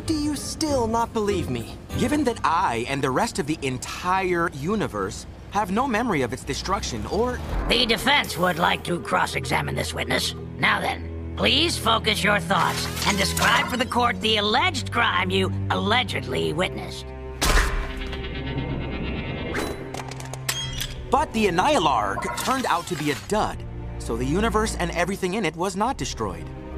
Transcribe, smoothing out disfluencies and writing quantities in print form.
Do you still not believe me? Given that I and the rest of the entire universe have no memory of its destruction or... The defense would like to cross-examine this witness. Now then, please focus your thoughts and describe for the court the alleged crime you allegedly witnessed. But the annhilarg turned out to be a dud, so the universe and everything in it was not destroyed.